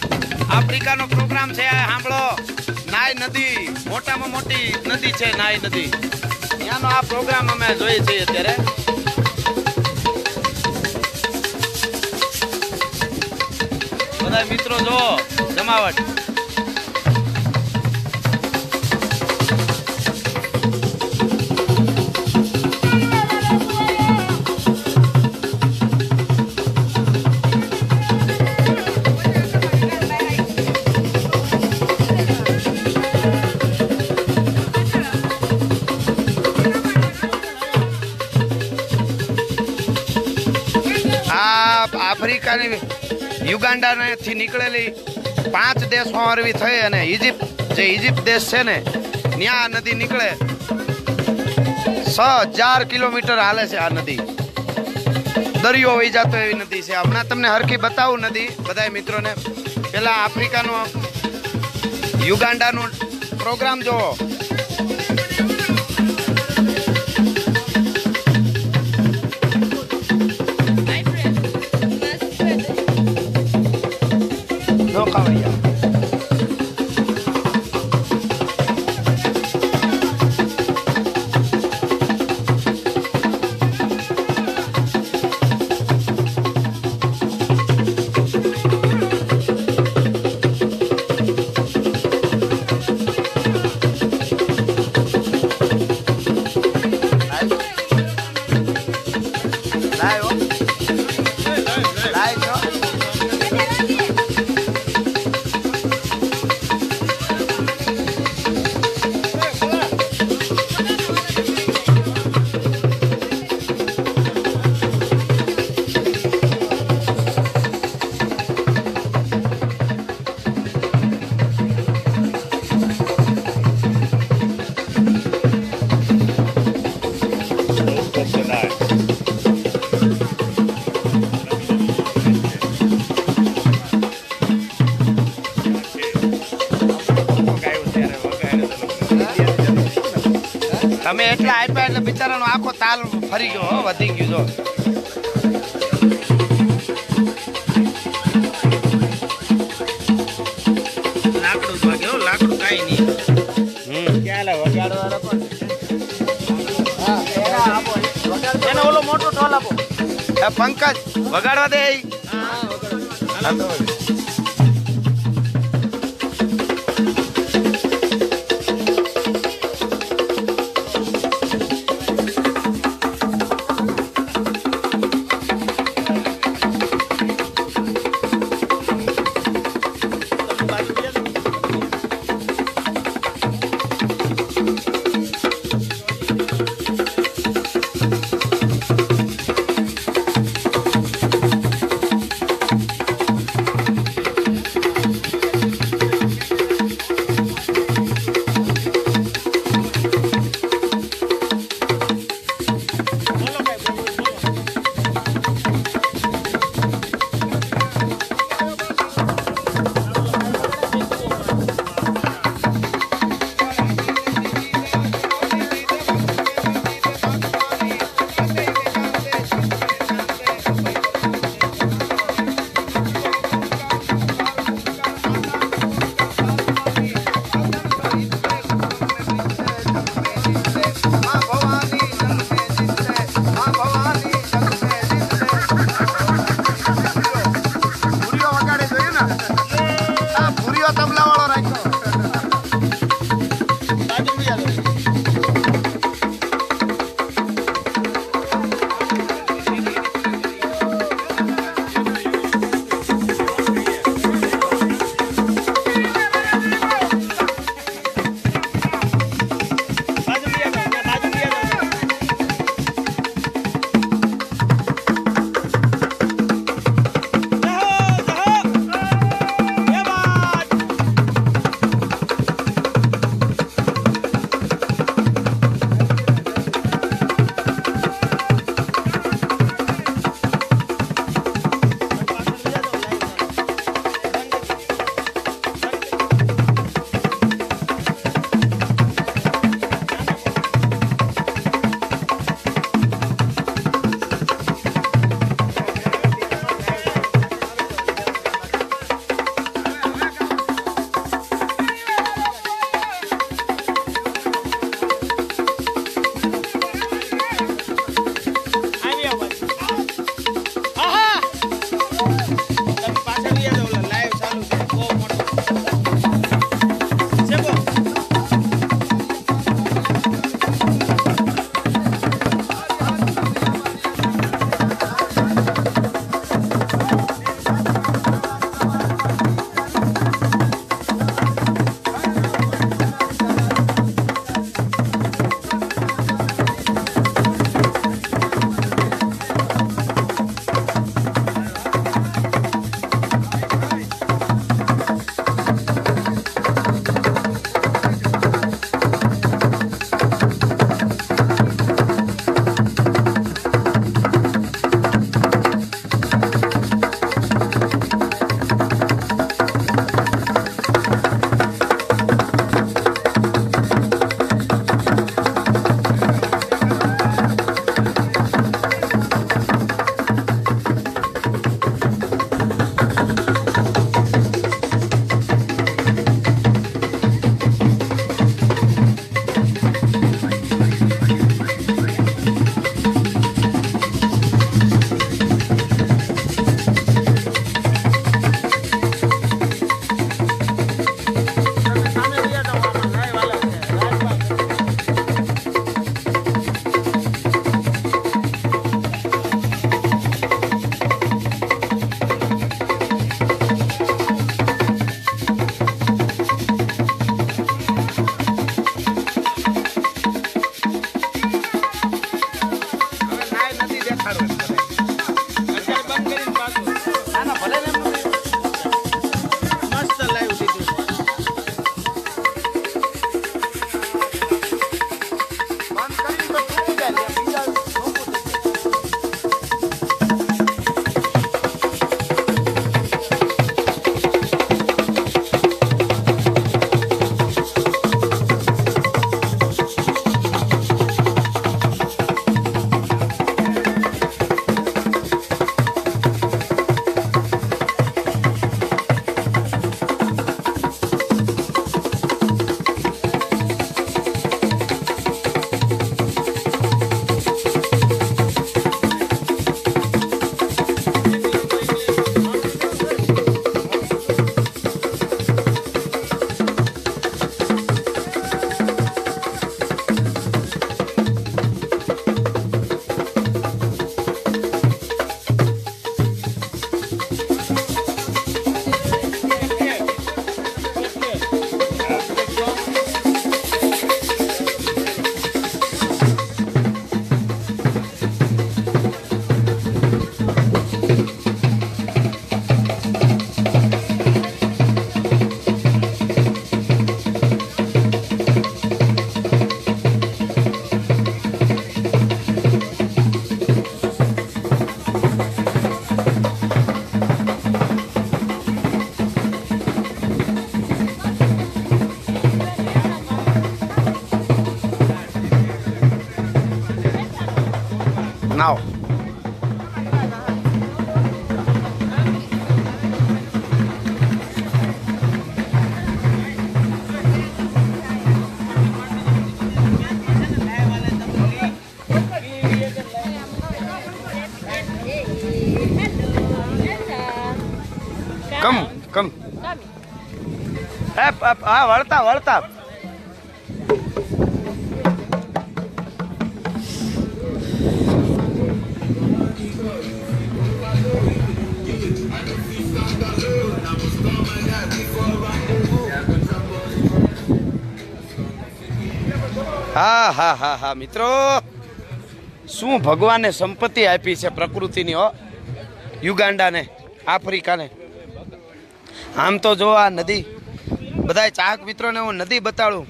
આફ્રિકાનો programme છે સાંભળો નાય નદી મોટામાં મોટી નદી છે નાય નદી ત્યાંનો આ પ્રોગ્રામ અમે જોઈએ છીએ અત્યારે બધા મિત્રો જો જમાવટ આફ્રિકાની યુગાન્ડાથી નીકળેલી 5 દેશો હરવી થઈ અને ઇજિપ્ત દેશ છે ને ત્યાં નદી નીકળે 6000 કિલોમીટર હાલે છે આ નદી દરિયો વહી જતો એવી નદી છે હમણાં તમને હરખી બતાવું નદી બધા મિત્રોને પેલા આફ્રિકાનો યુગાન્ડાનો પ્રોગ્રામ જોવો No cabría. તમે એટલા આપ્યા એટલે બિચારાનો આખો તાલ ફરી ગયો હો વધી ગયો જો લાકડું વાગે હો લાકડું કાઈ નહીં ક્યાં લે વગાડવાળો પણ હા એના આપો એને ઓલો મોટો ઢોલ આપો પંકજ વગાડવા દે હા વગાડવા કમ હા વળતા વળતા હા હા હા હા મિત્રો શું ભગવાને સંપત્તિ આપી છે પ્રકૃતિની હો યુગાન્ડાને આફ્રિકાને આમ તો જો આ નદી બધા ચાહક મિત્રોને હું નદી બતાડું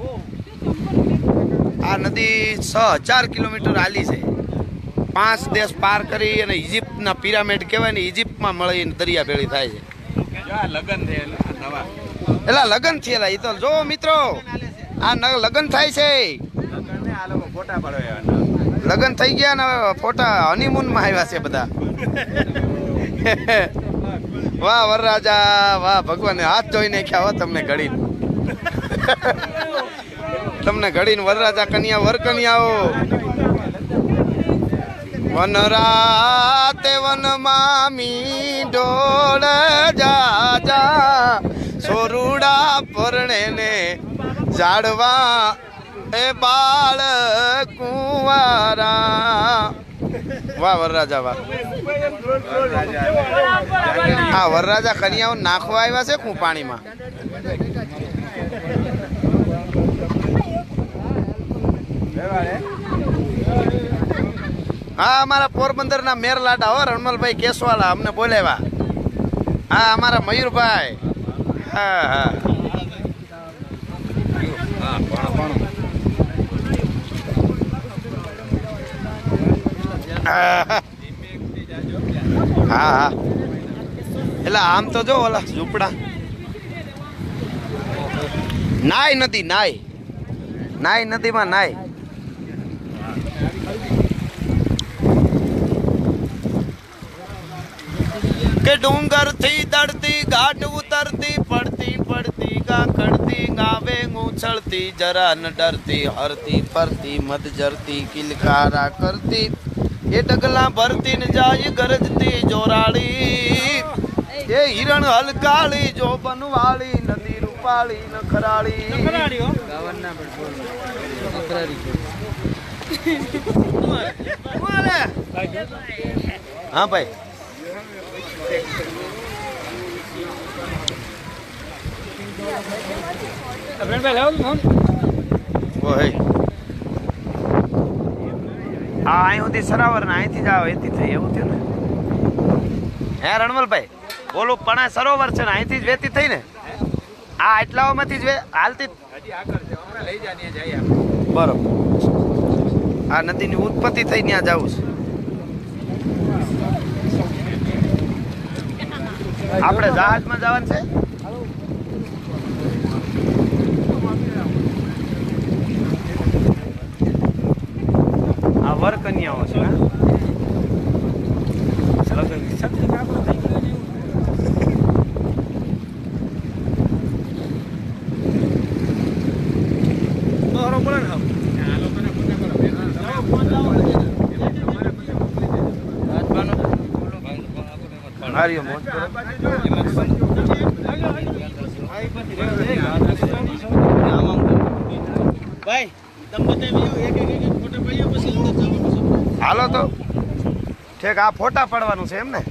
આ નદી 6000 કિલોમીટર આલી છે 5 દેશ પાર કરી અને ઇજિપ્તના પિરામિડ કહેવાય ને ઇજિપ્તમાં મળીને દરિયા ભેળી થાય છે એલા લગન થયેલા એ તો જો મિત્રો આ લગન થાય છે લગન થઈ ગયા ને ફોટા હનીમૂન માં આવ્યા છે બધા વાહ વરરાજા વાહ ભગવાન હાથ જોઈ નાખ્યા હો તમને ઘડીને તમને ઘડીને વરરાજા કન્યા વર કન્યાઓ વન રાતે વનમાં મીંઢોળ જા સોરુડા પરણે ને ઝાડવા એ બાળ કુંવારા વાહ વરરાજા વાહ હા વરરાજા કન્યાઓ નાખવા આવ્યા છે કું પાણીમાં હા અમારા પોરબંદર ના મેરલાડા હો રણમલભાઈ કેસવાલા અમને બોલાવ્યા હા અમારા મયુરભાઈ હા હા હા હા એટલે આમ તો જો ઓલા ઝૂંપડા નાય નદી નાય નદીમાં નાય કે ડુંગર થી દડતી ઘાટ ઉતરતી પડતી પડતી ગા કડતી ગાવે ઉછળતી જરા ન ડરતી હરતી ફરતી મત જરતી કિલકારા કરતી એ ડગલા ભરતી ને જાય ગરજતી જોરાળી એ હિરણ હલકાળી જો બનવાળી નદી રૂપાળી નખરાળી હા ભાઈ અહીં સુધી સરાવર ને અહીંથી જાવ એથી થઈ એવું થયું ને હે રણમલભાઈ ઓલું પણ સરોવર છે ને અહીંથી જ વેતી થઈ ને આ એટલાઓમાંથી જ હાલતી બરોબર આ નદીની ઉત્પત્તિ થઈ ત્યાં જવું છે આપણે જહાજમાં જવાનું છે આ વર કન્યાઓ છે હાલો તો ઠીક આ ફોટા પાડવાનું છે એમ ને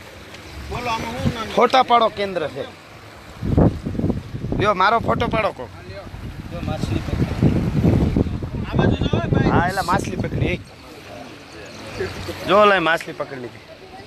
ફોટા પાડો કેન્દ્ર છે લ્યો મારો ફોટો પાડો કો હા એટલે માછલી પકડી જો લે માછલી પકડી લીધી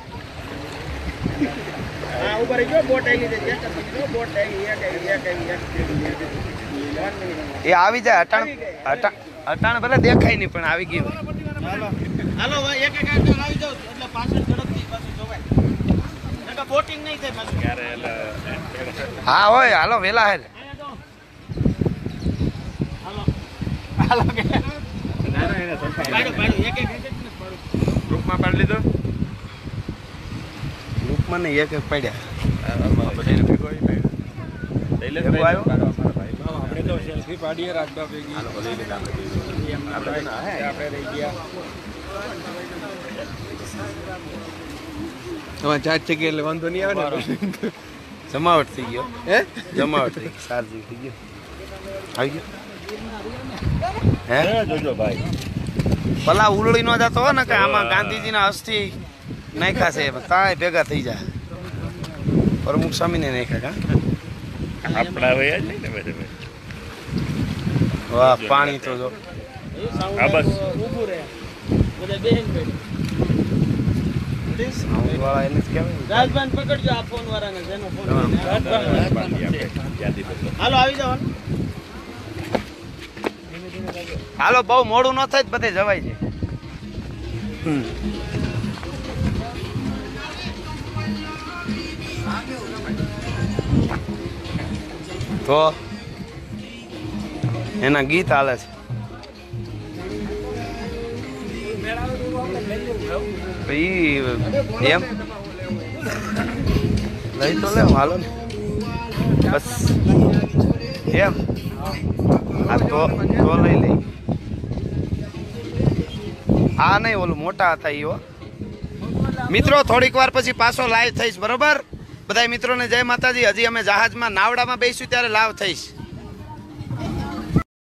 એ આવી જાય અટાણ ભલે દેખાય નહીં પણ આવી ગયું હાલો એક એક આવી જાવ એટલે પાછળ ઝડપથી પાછું જોવાય નકા બોટિંગ નહીં થાય પાછું ક્યારે હા હોય હાલો વેલા હે હાલો હાલો કે પાડો એક એક ગ્રુપમાં પાડી લીધો ગ્રુપમાં ને એક એક પડ્યા બધાને ભેગો આવી લઈ લે આપણે તો સેલ્ફી પાડીએ રાખવા ભેગી હાલો લઈ લે આપણે રહી ગયા તમારે ચાર જગ્યા એટલે વાંધો નહીં આવે ને જમાવટ થઈ ગયો હે જમાવટ થઈ ગઈ સારજી થઈ ગયો આવી ગયો હે જોજો ભાઈ ભલા ઉલળી ન જતો હોય ને કે આમાં ગાંધીજીના અસ્થિ નાખ્યા છે તાય ભેગા થઈ જાય પ્રમુખ સ્વામીને નાખ્યા કા આપણા હોય જ નહીં ને બધે વાહ પાણી તો જો આ બસ ઊભું રહે બધા બેન બેન સાઉન્ડ વાળા એને જ કહેવાય રાજભાન પકડજો આ ફોન વાળાને જેનો ફોન હાલો આવી જાવ હાલો બહુ મોડું ન થાય બધે જવાય છે તો એના ગીત હાલે છે એમ લઈ તો લે હાલો ને બસ એમ આ તો લઈ લઈ આ નહીં ઓલું મોટા હતા ઈ મિત્રો થોડીક વાર પછી પાછો લાઈવ થઈશ બરોબર બધા મિત્રોને જય માતાજી હજી અમે જહાજમાં નાવડામાં બેસીશું ત્યારે લાઈવ થઈશ